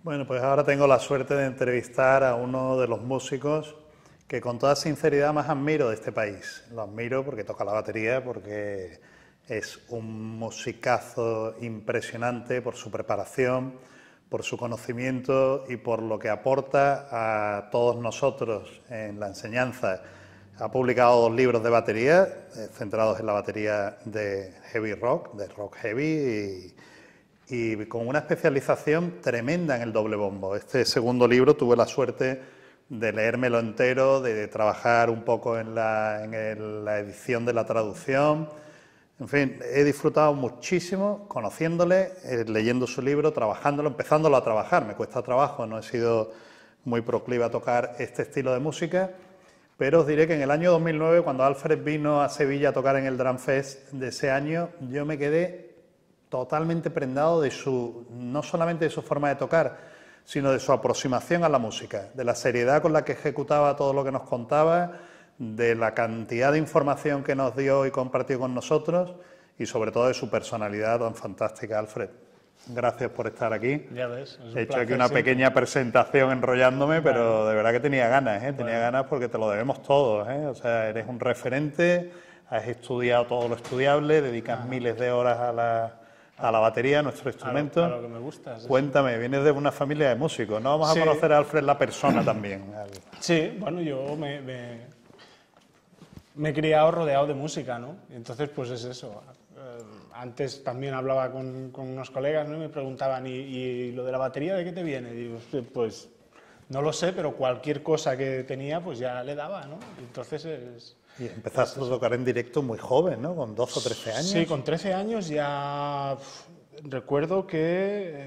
Bueno, pues ahora tengo la suerte de entrevistar a uno de los músicos que con toda sinceridad más admiro de este país. Lo admiro porque toca la batería, porque es un musicazo impresionante por su preparación, por su conocimiento y por lo que aporta a todos nosotros en la enseñanza. Ha publicado 2 libros de batería, centrados en la batería de heavy rock, de rock heavy, y con una especialización tremenda en el doble bombo. Este segundo libro tuve la suerte de leérmelo entero, de trabajar un poco en la edición de la traducción. En fin, he disfrutado muchísimo conociéndole, leyendo su libro, trabajándolo, empezándolo a trabajar. Me cuesta trabajo, no he sido muy proclive a tocar este estilo de música, pero os diré que en el año 2009, cuando Alfred vino a Sevilla a tocar en el Drum Fest de ese año, yo me quedé totalmente prendado de no solamente de su forma de tocar, sino de su aproximación a la música, de la seriedad con la que ejecutaba todo lo que nos contaba, de la cantidad de información que nos dio y compartió con nosotros, y sobre todo de su personalidad tan fantástica. Alfred, gracias por estar aquí. Ya ves, he hecho aquí una pequeña presentación enrollándome, Claro. Pero de verdad que tenía ganas, tenía ganas porque te lo debemos todos, o sea, eres un referente, has estudiado todo lo estudiable, dedicas miles de horas a la batería, nuestro instrumento. A lo que me gusta. Cuéntame, vienes de una familia de músicos, ¿no? Vamos a conocer a Alfred la persona también. Sí, bueno, yo me he criado rodeado de música, ¿no? Entonces, pues es eso. Antes también hablaba con unos colegas, ¿no? Y me preguntaban, ¿y lo de la batería de qué te viene? Y digo, pues no lo sé, pero cualquier cosa que tenía, pues ya le daba, ¿no? Entonces es... Y empezaste a tocar en directo muy joven, ¿no? Con 12 o 13 años. Sí, con 13 años ya recuerdo que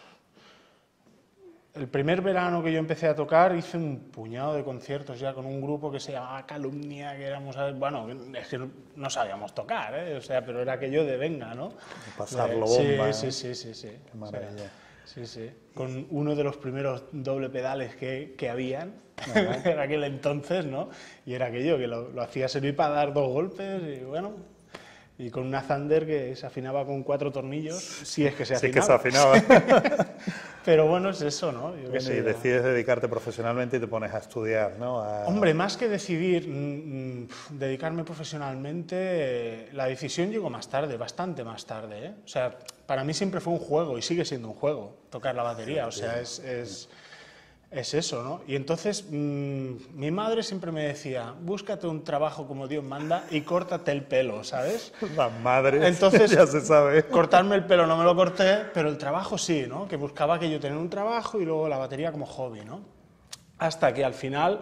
el primer verano que yo empecé a tocar hice un puñado de conciertos ya con un grupo que se llamaba Calumnia, que éramos, bueno, es que no sabíamos tocar, o sea, pero era aquello de venga, ¿no? Pasarlo bomba. Sí. Qué maravilla. Sí. Con uno de los primeros doble pedales que habían en aquel entonces, ¿no? Y era aquello que lo hacía servir para dar 2 golpes y bueno, y con una Thunder que se afinaba con 4 tornillos, si es que se afinaba. Sí que se afinaba. Pero bueno, es eso, ¿no? Yo qué Y sé, decides dedicarte profesionalmente y te pones a estudiar, ¿no? Hombre, más que decidir dedicarme profesionalmente, la decisión llegó más tarde, bastante más tarde, ¿eh? O sea, para mí siempre fue un juego y sigue siendo un juego tocar la batería, o sea, es eso, ¿no? Y entonces mi madre siempre me decía, búscate un trabajo como Dios manda y córtate el pelo, ¿sabes? Las madres, entonces, ya se sabe. Cortarme el pelo no me lo corté, pero el trabajo sí, ¿no? Que buscaba que yo tener un trabajo y luego la batería como hobby, ¿no? Hasta que al final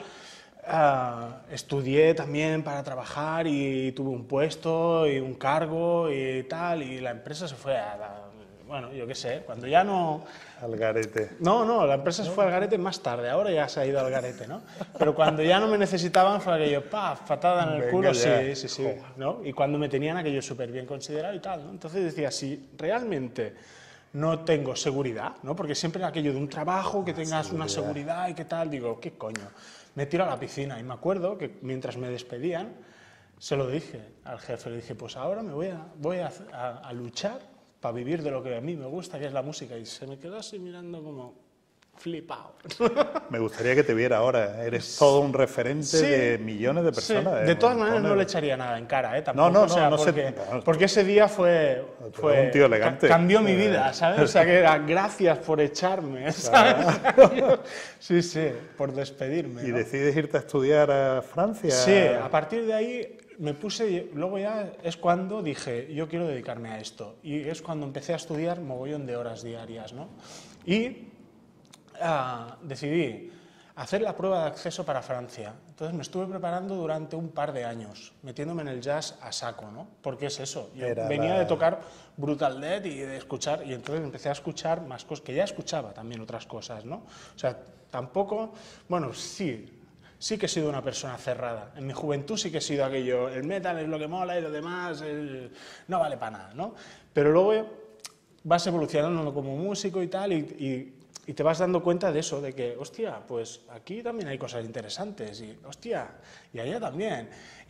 estudié también para trabajar y tuve un puesto y un cargo y tal, y la empresa se fue bueno, yo qué sé, cuando ya no... Al garete. No, la empresa se fue al garete más tarde, ahora ya se ha ido al garete, ¿no? Pero cuando ya no me necesitaban fue aquello, patada en el culo, sí, ¿no? Y cuando me tenían aquello súper bien considerado y tal, ¿no? Entonces decía, si realmente no tengo seguridad, ¿no? Porque siempre era aquello de un trabajo, que tengas una seguridad y qué tal, digo, ¿qué coño? Me tiro a la piscina y me acuerdo que mientras me despedían, se lo dije al jefe, le dije, pues ahora me voy a luchar para vivir de lo que a mí me gusta, que es la música, y se me quedó así mirando como flipado. Me gustaría que te viera ahora, eres todo un referente de millones de personas. Sí. De todas maneras no le echaría nada en cara, tampoco, no, o sea, porque ese día fue un tío elegante. Cambió mi vida, ¿sabes? O sea, que era gracias por echarme, ¿sabes? Sí, por despedirme. ¿Y ¿no? decides irte a estudiar a Francia? Sí, a partir de ahí me puse, luego ya es cuando dije, yo quiero dedicarme a esto. Y es cuando empecé a estudiar mogollón de horas diarias, ¿no? Y decidí hacer la prueba de acceso para Francia. Entonces me estuve preparando durante un par de años, metiéndome en el jazz a saco, ¿no? Porque es eso, yo venía de tocar Brutal Dead y de escuchar, y entonces empecé a escuchar más cosas, que ya escuchaba también otras cosas, ¿no? O sea, tampoco, bueno, sí que he sido una persona cerrada. En mi juventud sí que he sido aquello, el metal es lo que mola y lo demás no vale para nada, ¿no? Pero luego vas evolucionando como músico y tal, y te vas dando cuenta de eso, de que, hostia, pues aquí también hay cosas interesantes, y hostia, y allá también,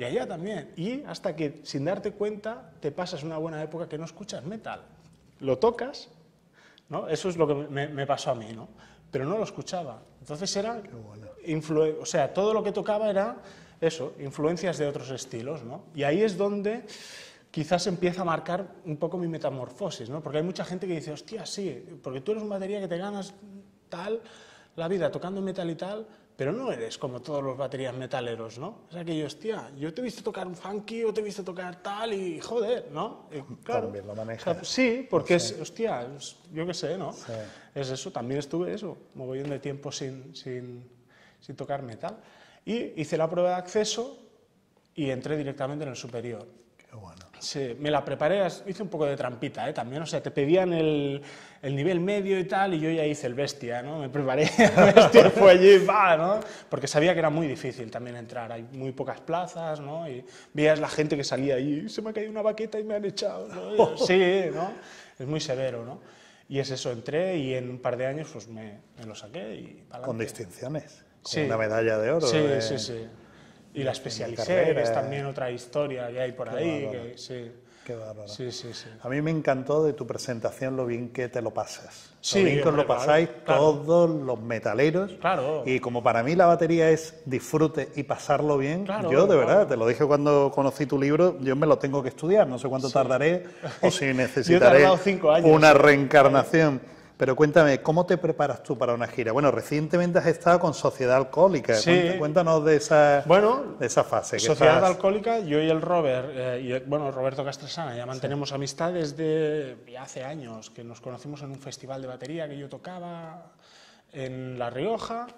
y hasta que sin darte cuenta te pasas una buena época que no escuchas metal. Lo tocas, ¿no? Eso es lo que me pasó a mí, ¿no? Pero no lo escuchaba. Entonces era, o sea, todo lo que tocaba era eso, influencias de otros estilos, ¿no? Y ahí es donde quizás empieza a marcar un poco mi metamorfosis, ¿no? Porque hay mucha gente que dice, hostia, sí, porque tú eres un batería que te ganas tal la vida tocando metal y tal, pero no eres como todos los baterías metaleros, ¿no? O sea, que yo, hostia, yo te he visto tocar un funky o te he visto tocar tal y joder, ¿no? Y, claro, también lo manejas. o sea, sí, porque No sé. es, hostia, yo qué sé, ¿no? Sí. Es eso, también estuve eso, mogollón de tiempo sin tocar metal. Y hice la prueba de acceso y entré directamente en el superior. Qué bueno. Sí, me la preparé, hice un poco de trampita, también, o sea, te pedían el nivel medio y tal, y yo ya hice el bestia, ¿no? Me preparé, el bestia fue allí, va, ¿no? Porque sabía que era muy difícil también entrar, hay muy pocas plazas, ¿no? Y veías la gente que salía allí, se me ha caído una baqueta y me han echado, ¿no? Sí, ¿no? Es muy severo, ¿no? Y es eso, entré y en un par de años pues me lo saqué y pa'lante. Con distinciones, con Sí. una medalla de oro. Sí, sí, sí. Y la especialicé, que es también otra historia que hay por ahí. Que, sí. Qué bárbaro. Sí, sí, sí. A mí me encantó de tu presentación lo bien que te lo pasas. Sí, lo bien que os hombre, lo pasáis claro. todos los metaleros. Claro. Y como para mí la batería es disfrute y pasarlo bien, Claro, yo de verdad, claro. te lo dije cuando conocí tu libro, yo me lo tengo que estudiar, no sé cuánto tardaré o si Yo he necesitaré tardado 5 años. una reencarnación. Pero cuéntame, ¿cómo te preparas tú para una gira? Bueno, recientemente has estado con Sociedad Alcohólica. Sí. Cuéntanos de esa fase. Sociedad Alcohólica, yo y el Robert, Roberto Castresana, ya mantenemos amistad desde hace años, que nos conocimos en un festival de batería que yo tocaba en La Rioja.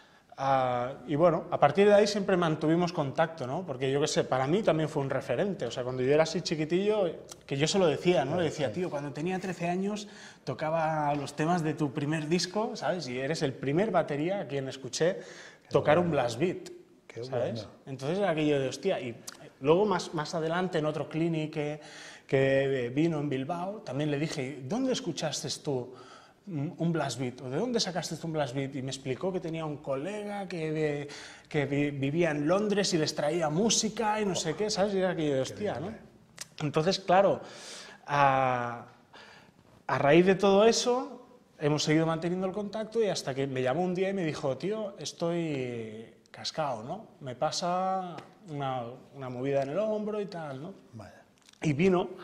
Y bueno, a partir de ahí siempre mantuvimos contacto, ¿no? Porque yo qué sé, para mí también fue un referente. O sea, cuando yo era así chiquitillo, que yo se lo decía, ¿no? Le decía, tío, cuando tenía 13 años tocaba los temas de tu primer disco, ¿sabes? Y eres el primer batería a quien escuché tocar un blast beat, ¿sabes? Bueno. Entonces era aquello de hostia. Y luego más adelante en otro clinic que vino en Bilbao, también le dije, ¿dónde escuchaste tú un blast beat? ¿O de dónde sacaste un blast beat? Y me explicó que tenía un colega que vivía en Londres y les traía música y no sé qué, ¿sabes? Y era aquello de hostia, ¿no? Entonces, claro, a raíz de todo eso hemos seguido manteniendo el contacto y hasta que me llamó un día y me dijo, tío, estoy cascado, ¿no? Me pasa una movida en el hombro y tal, ¿no? Vaya. Y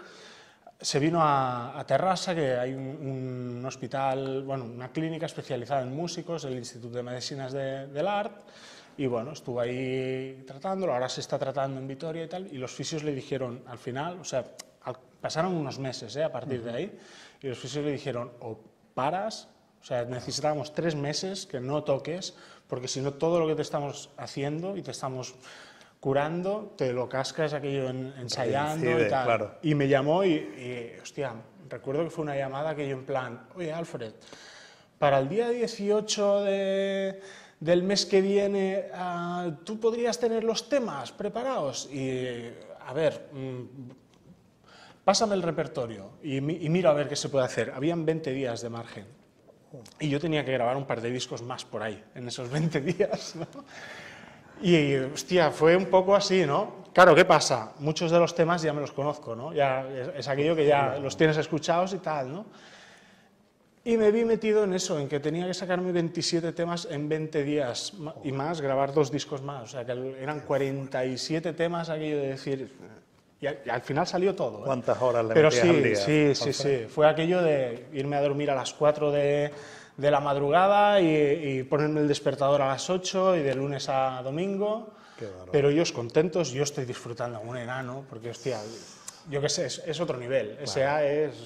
se vino a Terrassa, que hay un hospital, bueno, una clínica especializada en músicos, el Instituto de Medicinas del Art, y bueno, estuvo ahí tratándolo, ahora se está tratando en Vitoria y tal, y los fisios le dijeron al final, o sea, pasaron unos meses a partir de ahí, y los fisios le dijeron, o paras, o sea, necesitamos 3 meses que no toques, porque si no todo lo que te estamos haciendo y te estamos curando, te lo cascas aquello ensayando y tal. Claro. Y me llamó y, hostia, recuerdo que fue una llamada que yo en plan, oye, Alfred, para el día 18 del mes que viene, ¿tú podrías tener los temas preparados? Y, a ver, pásame el repertorio y miro a ver qué se puede hacer. Habían 20 días de margen. Y yo tenía que grabar un par de discos más por ahí, en esos 20 días, ¿no? Y, hostia, fue un poco así, ¿no? Claro, ¿qué pasa? Muchos de los temas ya me los conozco, ¿no? Ya es aquello que ya los tienes escuchados y tal, ¿no? Y me vi metido en eso, en que tenía que sacarme 27 temas en 20 días y más, grabar 2 discos más. O sea, que eran 47 temas, aquello de decir... Y al final salió todo, ¿eh? ¿Cuántas horas le Pero metías al día? sí. Fue aquello de irme a dormir a las 4 de la madrugada y ponerme el despertador a las 8 y de lunes a domingo. Pero ellos contentos, yo estoy disfrutando como un enano, porque, hostia, yo qué sé, es otro nivel. Claro. SA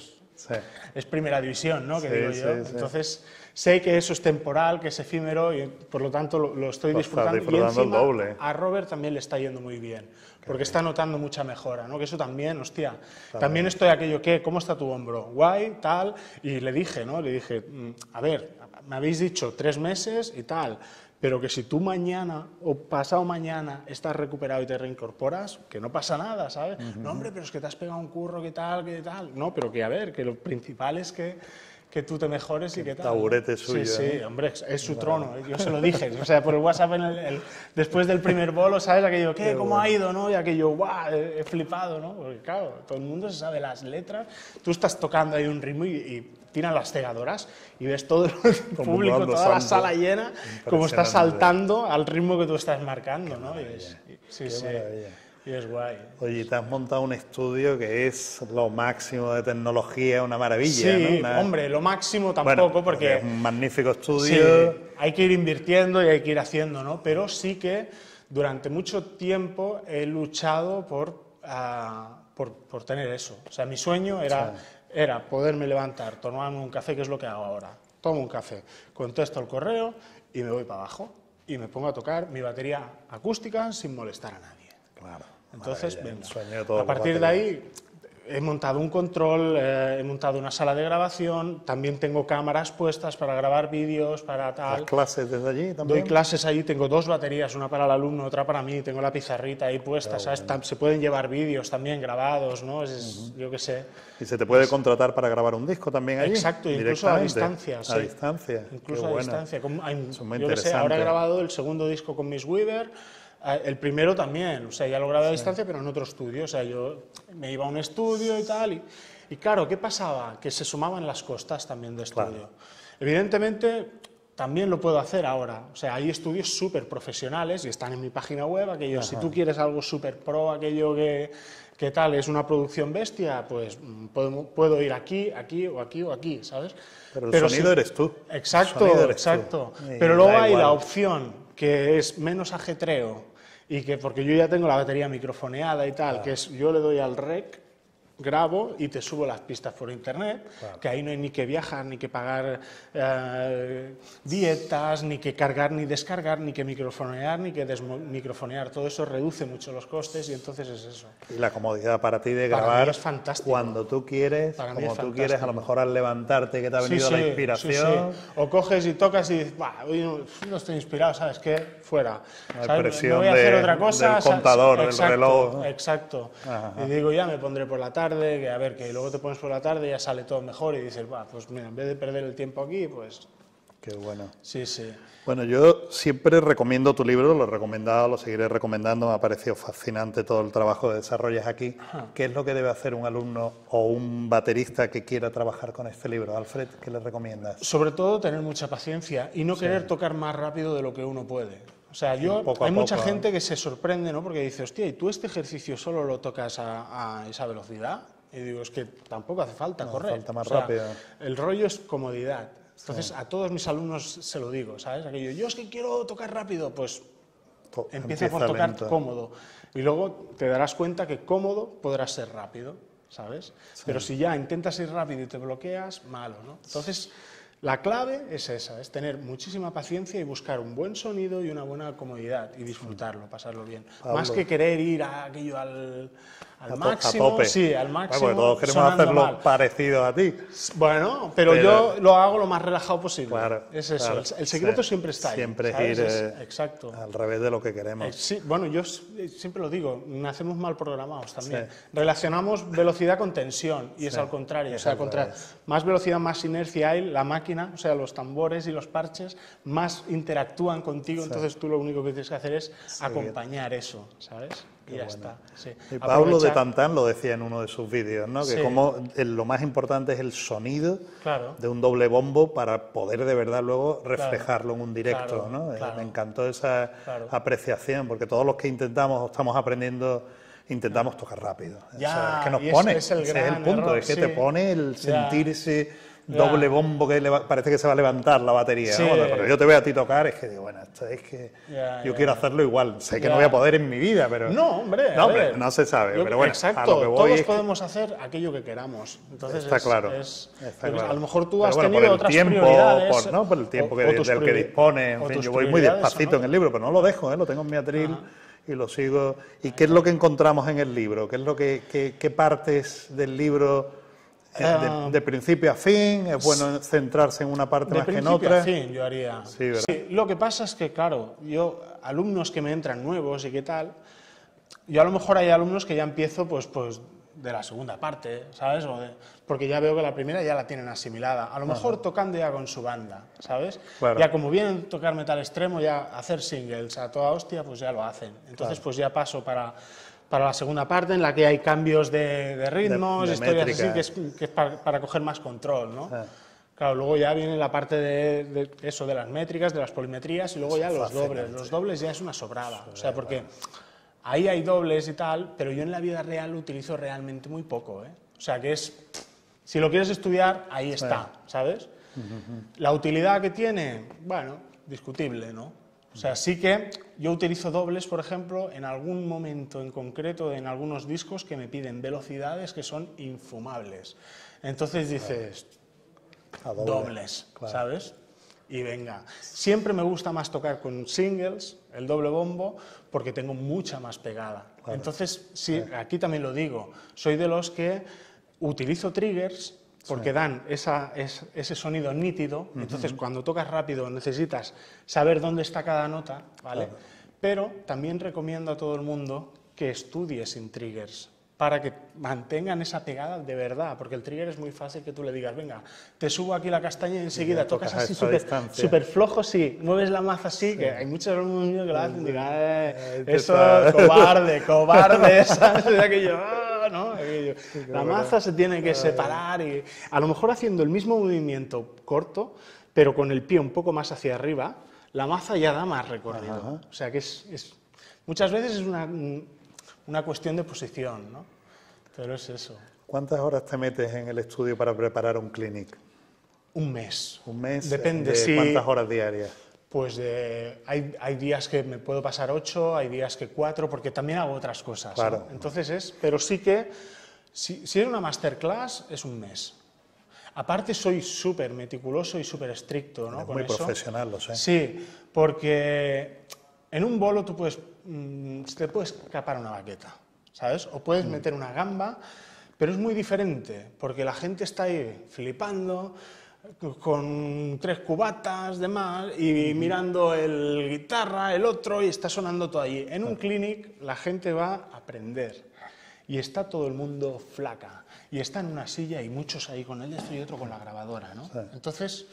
es primera división, ¿no? Que digo yo. Entonces, sé que eso es temporal, que es efímero y por lo tanto lo estoy disfrutando. Y encima, el doble. A Robert también le está yendo muy bien, porque está notando mucha mejora, ¿no? Que eso también, hostia, también estoy aquello que, ¿cómo está tu hombro? Guay, tal, y le dije, ¿no? Le dije, a ver, me habéis dicho 3 meses y tal, pero que si tú mañana o pasado mañana estás recuperado y te reincorporas, que no pasa nada, ¿sabes? No, hombre, pero es que te has pegado un curro, ¿qué tal, qué tal? No, pero que a ver, que lo principal es que que tú te mejores y qué tal. Taburete suyo. Sí, hombre, es su trono. Yo se lo dije, o sea, por el WhatsApp después del primer bolo, ¿sabes? Aquello, ¿qué? ¿Cómo ha ido? ¿No? Y aquello, ¡guau! He flipado, ¿no? Porque claro, todo el mundo se sabe las letras. Tú estás tocando ahí un ritmo y tiran las cegadoras y ves todo el público, toda la sala llena, como está saltando al ritmo que tú estás marcando, ¿no? Sí. Y es guay. Oye, te has montado un estudio que es lo máximo de tecnología, una maravilla, sí, ¿no? Hombre, lo máximo tampoco, bueno, porque es un magnífico estudio. Sí, hay que ir invirtiendo y hay que ir haciendo, ¿no? Pero sí que durante mucho tiempo he luchado por tener eso. O sea, mi sueño era poderme levantar, tomarme un café, que es lo que hago ahora. Tomo un café, contesto el correo y me voy para abajo. Y me pongo a tocar mi batería acústica sin molestar a nadie. Claro. Entonces, venga, a partir de ahí he montado un control, he montado una sala de grabación, también tengo cámaras puestas para grabar vídeos, para tal. ¿Das clases desde allí también? Doy clases allí, tengo 2 baterías, una para el alumno, otra para mí, tengo la pizarrita ahí puesta, ¿sabes? Bueno. Se pueden llevar vídeos también grabados, ¿no? Yo qué sé. ¿Y se te puede contratar para grabar un disco también allí? Exacto, incluso a distancia. Sí. A distancia. Incluso a distancia. Yo qué sé, ahora he grabado el segundo disco con Miss Weaver. El primero también, o sea, ya lo grabé a distancia, pero en otro estudio, o sea, yo me iba a un estudio y tal, y claro, ¿qué pasaba? Que se sumaban las costas también de estudio. Claro. Evidentemente, también lo puedo hacer ahora, o sea, hay estudios súper profesionales y están en mi página web, aquello, si tú quieres algo súper pro, aquello que tal, es una producción bestia, pues puedo ir aquí, o aquí, ¿sabes? Pero el sonido eres tú. Exacto, exacto. Pero luego hay la opción que es menos ajetreo, y que porque yo ya tengo la batería microfoneada y tal, que es yo le doy al rec, grabo y te subo las pistas por internet, que ahí no hay ni que viajar, ni que pagar dietas, ni que cargar ni descargar, ni que microfonear, ni que desmicrofonear, todo eso reduce mucho los costes y entonces es eso. Y la comodidad para ti de grabar es fantástico. Cuando tú quieres, como tú quieres, a lo mejor al levantarte que te ha venido la inspiración. Sí. O coges y tocas y dices, hoy no estoy inspirado, ¿sabes qué? Fuera. No hay presión, voy a hacer otra cosa, del contador, del reloj. Exacto. Y digo, ya me pondré por la tarde, que a ver, que luego te pones por la tarde y ya sale todo mejor y dices, pues mira, en vez de perder el tiempo aquí, pues... Qué bueno. Sí. Bueno, yo siempre recomiendo tu libro, lo he recomendado, lo seguiré recomendando, me ha parecido fascinante todo el trabajo que desarrollas aquí. ¿Qué es lo que debe hacer un alumno o un baterista que quiera trabajar con este libro? Alfred, ¿qué le recomiendas? Sobre todo tener mucha paciencia y no querer tocar más rápido de lo que uno puede. O sea, hay mucha gente que se sorprende, ¿no? Porque dice, hostia, ¿y tú este ejercicio solo lo tocas a esa velocidad? Y digo, es que tampoco hace falta correr. Falta más rápido. El rollo es comodidad. Entonces, a todos mis alumnos se lo digo, ¿sabes? Aquello, yo es que quiero tocar rápido, pues empieza por tocar lento. Cómodo. Y luego te darás cuenta que cómodo podrás ser rápido, ¿sabes? Pero si ya intentas ir rápido y te bloqueas, malo, ¿no? Entonces... La clave es esa, es tener muchísima paciencia y buscar un buen sonido y una buena comodidad y disfrutarlo, pasarlo bien. Pablo. Más que querer ir a aquello al máximo. A tope. Sí, al máximo. Bueno, todos queremos hacerlo parecido a ti. Bueno, pero yo lo hago lo más relajado posible. Claro, es eso. Claro. El secreto siempre está ahí. Siempre ¿sabes? Ir exacto. Al revés de lo que queremos. Sí, bueno, yo siempre lo digo, nacemos mal programados también. Relacionamos velocidad con tensión y es al contrario. O sea, más velocidad, más inercia hay, la máquina, o sea, los tambores y los parches, más interactúan contigo, entonces tú lo único que tienes que hacer es acompañar eso, ¿sabes? Y ya está. Sí. Y Pablo de Tantán lo decía en uno de sus vídeos, ¿no? Que como lo más importante es el sonido de un doble bombo para poder de verdad luego reflejarlo en un directo, ¿no? Me encantó esa apreciación, porque todos los que intentamos o estamos aprendiendo intentamos tocar rápido. Ya, es que nos pone, ese es el punto, error, es que te pone el sentirse... doble bombo que parece que se va a levantar la batería, ¿no? Pero yo te veo a ti tocar, es que digo, bueno, esto es que yo quiero hacerlo igual, sé que no voy a poder en mi vida, pero... No, hombre, no se sabe, pero bueno, exacto, a lo que voy todos podemos hacer aquello que queramos, entonces está claro. A lo mejor tú has tenido por el otras tiempo, prioridades... por el tiempo del que dispone, en fin, yo voy muy despacito en el libro, pero no lo dejo, lo tengo en mi atril y lo sigo. ¿Y qué es lo que encontramos en el libro? ¿Qué es lo qué partes del libro... De principio a fin, es bueno centrarse en una parte más que en otra. De principio a fin, yo haría. Sí, ¿verdad? Sí, lo que pasa es que, claro, alumnos que me entran nuevos y qué tal, yo a lo mejor hay alumnos que ya empiezo, pues de la segunda parte, ¿sabes? Porque ya veo que la primera ya la tienen asimilada. A lo mejor tocando ya con su banda, ¿sabes? Claro. Ya como vienen a tocar metal extremo, ya hacer singles a toda hostia, pues ya lo hacen. Entonces, pues ya paso para la segunda parte, en la que hay cambios de ritmos, de historias métrica. así, que es para coger más control, ¿no? Claro, luego ya viene la parte de eso, de las métricas, de las polimetrías, y luego ya los dobles. Los dobles ya es una sobrada, o sea, porque ahí hay dobles y tal, pero yo en la vida real lo utilizo realmente muy poco, ¿eh? O sea, que es, si lo quieres estudiar, ahí está, ¿sabes? La utilidad que tiene, bueno, discutible, ¿no? O sea, sí que yo utilizo dobles, por ejemplo, en algún momento en concreto, en algunos discos que me piden velocidades que son infumables. Entonces dices, dobles, ¿sabes? Y venga, siempre me gusta más tocar con singles, el doble bombo, porque tengo mucha más pegada. Claro. Entonces, sí, aquí también lo digo, soy de los que utilizo triggers porque dan ese sonido nítido, entonces cuando tocas rápido necesitas saber dónde está cada nota, ¿vale? Claro. Pero también recomiendo a todo el mundo que estudie sin triggers, para que mantengan esa pegada de verdad, porque el trigger es muy fácil que tú le digas, venga, te subo aquí la castaña y enseguida tocas así súper flojo, sí, mueves la maza así, que hay muchos alumnos míos que lo hacen, digan, eso, cobarde, ¿sabes? Aquello, ¿no? Aquello. La maza se tiene que separar y a lo mejor haciendo el mismo movimiento corto, pero con el pie un poco más hacia arriba, la maza ya da más recorrido. O sea que muchas veces es una cuestión de posición, ¿no? Pero es eso. ¿Cuántas horas te metes en el estudio para preparar un clinic? Un mes. ¿Un mes? Depende, ¿De cuántas horas diarias? Pues hay días que me puedo pasar 8, hay días que 4, porque también hago otras cosas. Claro. ¿no? Entonces pero sí que, si es una masterclass, es un mes. Aparte soy súper meticuloso y súper estricto, ¿no? Con muy eso. Profesional, lo sé. Sí, porque en un bolo tú te puedes escapar una baqueta, ¿sabes? O puedes meter una gamba, pero es muy diferente, porque la gente está ahí flipando, con 3 cubatas de más, y mirando el guitarra, el otro, y está sonando todo allí. En un clinic la gente va a aprender, y está todo el mundo flaca, y está en una silla, y muchos ahí con el esto y otro con la grabadora, ¿no? Sí. Entonces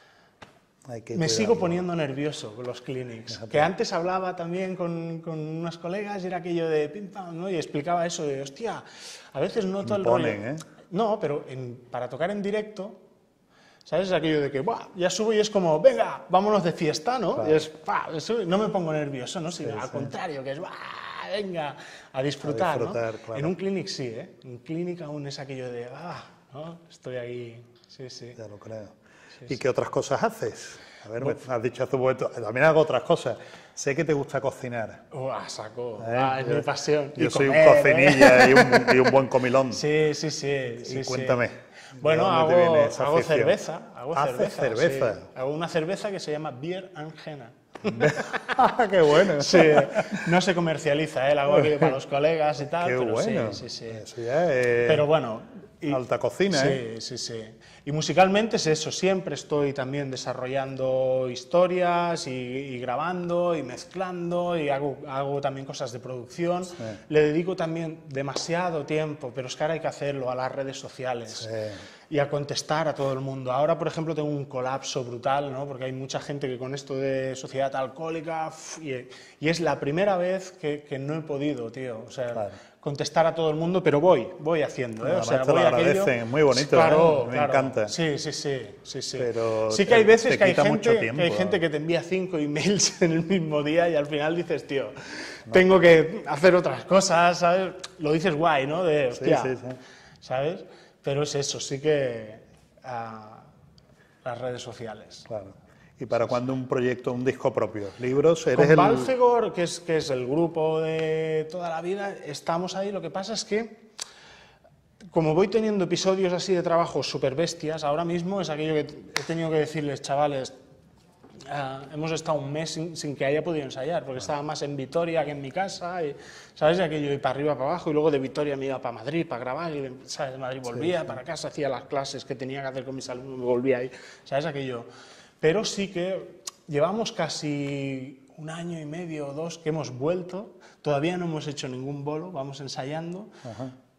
me sigo poniendo nervioso con los clinics. Fíjate. Que antes hablaba también con unos colegas y era aquello de pim pam, ¿no? Y explicaba eso de, hostia, a veces noto el rollo. No, pero para tocar en directo, ¿sabes? Es aquello de que, ¡buah! Ya subo y es como, venga, vámonos de fiesta, ¿no? Claro. Y es, ¡pah! No me pongo nervioso, ¿no? Sino al contrario, que es, ¡buah! Venga, a disfrutar, ¿no? Claro. En un clinic sí, ¿eh? En un clinic aún es aquello de, ¿no? Estoy ahí, sí. Ya lo creo. ¿Y qué otras cosas haces? A ver, me has dicho hace un momento, también hago otras cosas. Sé que te gusta cocinar. Saco. Es mi pasión. Yo soy un cocinilla y un buen comilón. Sí. Y cuéntame. Bueno, hago cerveza. ¿Haces cerveza? Sí. Hago una cerveza que se llama Beer Angena. ¡Qué bueno! Sí, no se comercializa, la hago aquí para los colegas y tal. ¡Qué pero bueno! Sí. Eso ya es... Pero bueno... alta cocina, ¿eh? Sí. Y musicalmente es eso, siempre estoy también desarrollando historias y grabando y mezclando y hago también cosas de producción. Sí. Le dedico también demasiado tiempo, pero es que ahora hay que hacerlo, a las redes sociales y a contestar a todo el mundo. Ahora, por ejemplo, tengo un colapso brutal, ¿no? Porque hay mucha gente que con esto de sociedad alcohólica y es la primera vez que no he podido, tío. O sea, claro. Contestar a todo el mundo, pero voy haciendo, ¿eh? O sea, te lo agradecen, muy bonito, claro, me encanta. Sí. Pero sí que hay veces que hay gente que te envía 5 emails en el mismo día y al final dices, tío, tengo que hacer otras cosas, ¿sabes? Lo dices guay, ¿no? De, hostia, sí. ¿sabes? Pero es eso, sí que las redes sociales. Claro. ¿Y para cuándo un proyecto, un disco propio? ¿Libros? Con Balfegor, que es el grupo de toda la vida, estamos ahí. Lo que pasa es que, como voy teniendo episodios así de trabajo súper bestias, ahora mismo es aquello que he tenido que decirles, chavales, hemos estado un mes sin que haya podido ensayar, porque estaba más en Vitoria que en mi casa, y, ¿sabes? Aquello, y para arriba, para abajo, y luego de Vitoria me iba para Madrid para grabar, y ¿sabes? De Madrid volvía para casa, hacía las clases que tenía que hacer con mis alumnos, me volvía ahí, ¿sabes? Aquello... Pero sí que llevamos casi 1 año y medio o 2 que hemos vuelto, todavía no hemos hecho ningún bolo, vamos ensayando.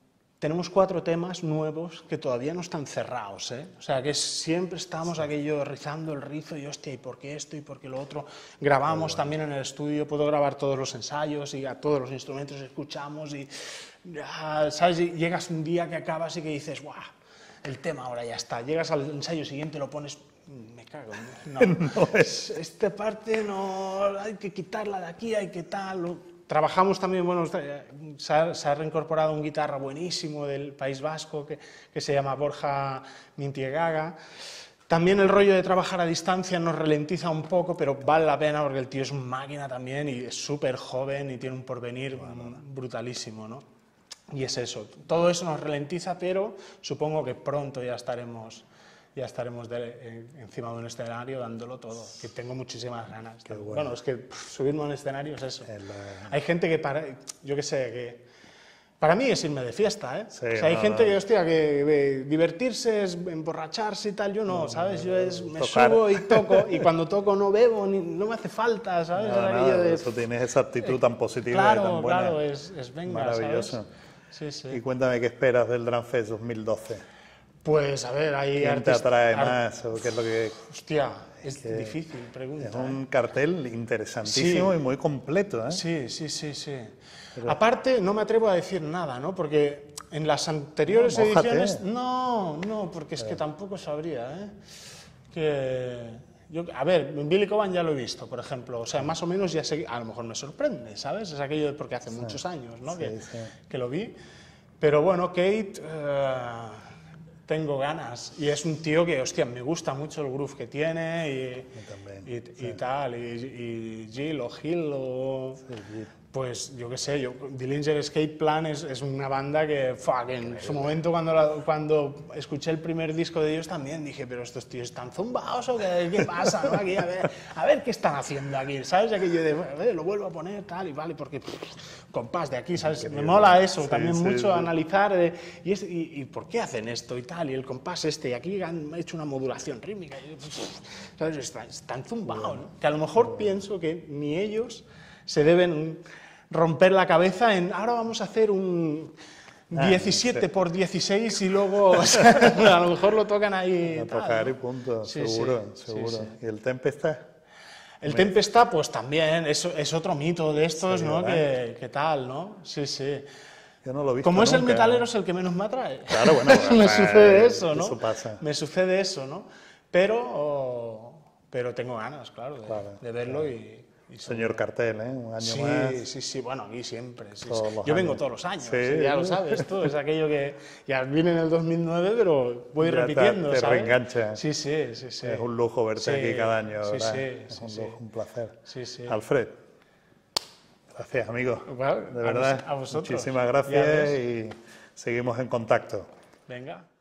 tenemos 4 temas nuevos que todavía no están cerrados, ¿eh? O sea, que siempre estamos aquello rizando el rizo y hostia, ¿y por qué esto y por qué lo otro? Grabamos también en el estudio, puedo grabar todos los ensayos y a todos los instrumentos escuchamos y, ¿sabes? Y llegas un día que acabas y que dices, ¡guau! El tema ahora ya está. Llegas al ensayo siguiente, lo pones, me cago, no, esta parte no, hay que quitarla de aquí, hay que tal. Trabajamos también, bueno, se ha reincorporado un guitarra buenísimo del País Vasco que se llama Borja Mintiegaga. También el rollo de trabajar a distancia nos ralentiza un poco, pero vale la pena porque el tío es una máquina también y es súper joven y tiene un porvenir brutalísimo, ¿no? Y es eso, todo eso nos ralentiza, pero supongo que pronto ya estaremos encima de un escenario dándolo todo, que tengo muchísimas ganas. Bueno, es que subirme a un escenario es eso. Hay gente que, yo qué sé, que para mí es irme de fiesta, ¿eh? Sí, o sea, hay gente que, hostia, que divertirse es emborracharse y tal, yo no, ¿sabes? Yo me subo y toco, y cuando toco no bebo, no me hace falta, ¿sabes? Eso tienes esa actitud tan positiva claro, y tan buena. Claro, es venga, maravilloso. ¿sabes? Sí, sí. Y cuéntame, ¿qué esperas del Drumfest 2012? Pues, a ver, hay ¿Quién te atrae más? ¿O qué es lo que...? Hostia, es difícil pregunta. Es un cartel interesantísimo y muy completo, ¿eh? Sí, sí, sí, sí. Pero... Aparte, no me atrevo a decir nada, ¿no? Porque en las anteriores ediciones... No, porque es que tampoco sabría, ¿eh? A ver, Billy Coban ya lo he visto, por ejemplo. O sea, más o menos ya sé... A lo mejor me sorprende, ¿sabes? Es aquello de porque hace muchos años, ¿no? Que lo vi. Pero bueno, Kate... tengo ganas, y es un tío que, hostia, me gusta mucho el groove que tiene y tal, y Gil o Gil o... Sí, pues yo qué sé, Dillinger Escape Plan es una banda que en su momento cuando escuché el primer disco de ellos también dije, pero estos tíos están zumbados o qué pasa, ¿no? Aquí, a ver qué están haciendo aquí, ¿sabes? Aquello de, a ver, lo vuelvo a poner tal y vale, porque compás de aquí, ¿sabes? Me mola eso también mucho analizar y por qué hacen esto y tal, y el compás y aquí han hecho una modulación rítmica, ¿sabes? Están zumbados, ¿no? Que a lo mejor pienso que ni ellos se deben romper la cabeza en ahora vamos a hacer un 17 por 16 y luego o sea, a lo mejor lo tocan ahí. A tocar y punto, sí, seguro. Sí. ¿Y el Tempesta? El Tempesta, pues también es otro mito de estos, sí, ¿no? Que tal, ¿no? Sí, sí. Yo no lo he visto Como es nunca. El metalero es el que menos me atrae. Claro, bueno. Me sucede eso, ¿no? Eso pasa. Me sucede eso, ¿no? Pero tengo ganas, claro, de verlo y señor cartel, ¿eh? Un año más. Sí, bueno, aquí siempre. Yo vengo todos los años, ya lo sabes tú, es aquello que ya vine en el 2009, pero voy repitiendo, te ¿sabes? reengancha. Sí. Es un lujo verte aquí cada año, ¿verdad? Es un lujo, un placer. Sí. Alfred, gracias, amigo. Bueno, de verdad, a vosotros. Muchísimas gracias y seguimos en contacto. Venga.